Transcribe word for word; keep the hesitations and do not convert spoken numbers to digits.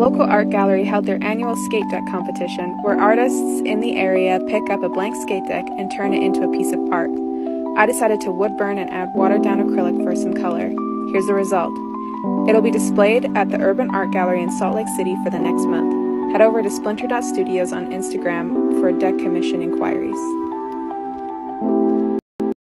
local art gallery held their annual skate deck competition, where artists in the area pick up a blank skate deck and turn it into a piece of art. I decided to wood burn and add watered-down acrylic for some color. Here's the result. It'll be displayed at the Urban Art Gallery in Salt Lake City for the next month. Head over to splinter dot studios on Instagram for deck commission inquiries.